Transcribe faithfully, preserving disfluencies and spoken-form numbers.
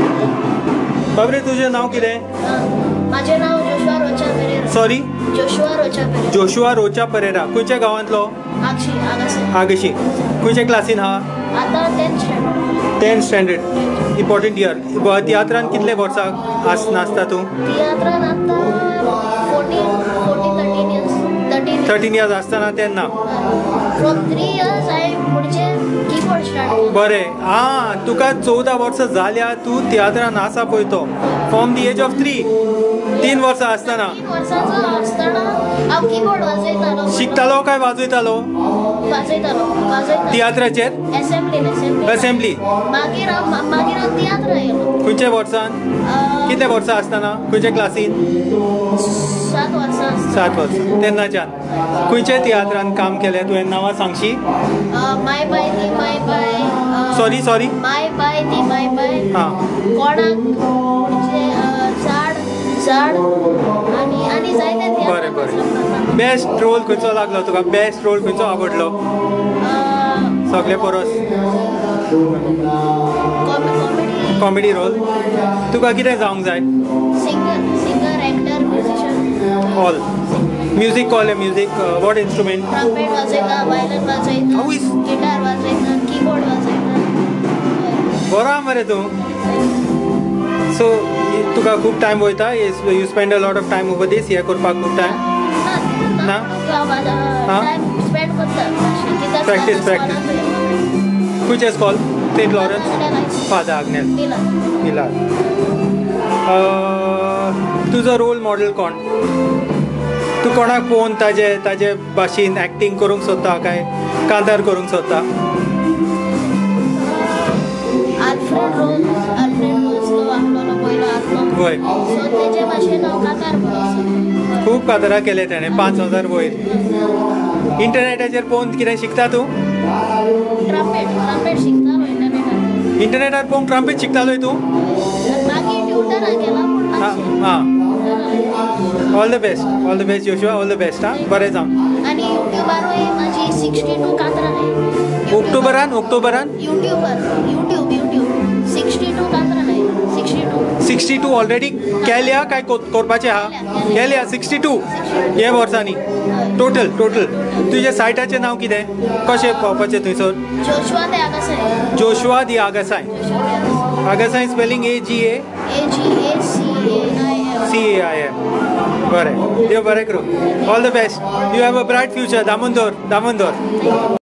बाबरे तुझें नाव कितें? माझे नाव जोशुआ रोचा पेरेरा. सॉरी जोशुआ रोचा पेरेरा. जोशुआ रोचा पेरेरा. खंयच्या गांवांतलो? आगशी आगासे. आगशी. खंयच्या क्लासीन हा? आता tenth standard. Tenth standard. Important year. तियात्रान कितले वर्सां आस नासता तूं? तियात्रान आता fourteen fourteen thirteen years. Thirteen thirteen years आसतना तेन्ना. फ्रॉम थ्री इयर्स हांवें पुढचे कीबोर्ड स्टार्ट केलो. बरें. आं तुका चौदा वर्सां जाल्या तूं तियात्रान आसा पळय तो. From the age of three. तीन वर्सां आसतना. तीन वर्सांचो आसतना हांव कीबोर्ड वाजयतालो. शिकतालो काय वाजयतालो? वाजयतालो वाजयतालो. तियात्राचेर? एसेंब्लीन एसेंब्ली. असेंब्ली. मागीर हांव मागीर हांव तियात्र येयलो. खंयच्या वर्सान? कितले वर्सां आसतना? खंयच्या क्लासीन? सात वर्सां. सात वर्सां. तेन्नाच्यान खंयच्या तियात्रान काम केलें तुवें? नांवां सांगशी? माय बाय ती माय बाय. सॉरी सॉरी माय बाय ती माय बाय. हां. कोणाक म्हणजे झाड झाड आनी आनी जायते तियात्र. बरें बरें. बेस्ट रोल खंयचो लागलो तुका? बेस्ट रोल खंयचो आवडलो सगळे परस? कॉमेडी. Comedy role. तुका कितें जावंक जाय? Singer singer actor musician. All. Music call music what instrument? Trumpet वाजयता, वायलिन वाजयता, आवयस. गिटार वाजयता, कीबोर्ड वाजयता. बरो आहा मरे तूं. सो तुका खूब टायम वयता? You spend a lot of time over this हें करपाक खूब टायम? ना? टायम स्पेंड करता. Practice practice. खंयचें school? Saint Lawrence? Father Agnel. Pilar. तुजो रोल मॉडेल कोण? तूं कोणाक पळोवन ताजे ताजे भाशेन एक्टींग करूंक सोदता काय कांतार करूंक सोदता? आल्फ्रेड रोज आल्फ्रेड रोजलो आहलोलो पयलो आसलो. वय. सो तेजे भाशेन हांव कांतार करूं. खूब कांतारां केले ताणें. पांच हजार वयर. इंटरनेटाचेर पळोवन कितें शिकता तूं? Trumpet trumpet शिकतालो इंटरनेटार. इंटरनेटार पळोवन ट्रम्पेट शिकतालोय तूं? मागीर ट्युटराक गेला पूण मातशें. हां. All the best. All the best Joshua. All the best. हां बरें जावं. आनी युट्यूबारूय म्हाजी सिक्स्टी टू कांतरां आहाय. ऑक्टोबरान ऑक्टोबरान youtuber YouTube YouTube sixty two कांतरां आहाय. Sixty two. Sixty two already केल्या काय करपाचें आहा? केल्या सिक्स्टी टू हे वर्सांनी टोटल टोटल. तुज्या सायटाचें नांव कितें? कशें पावपाचें थंयसर? जोशुआ दी आगासाय. जोशुआ दी Agassaim. Agassaim spelling A G A A G A C A I M. C A I M. बरें. देव बरें करूं. All the best. You have a bright future. Damodar Damodar.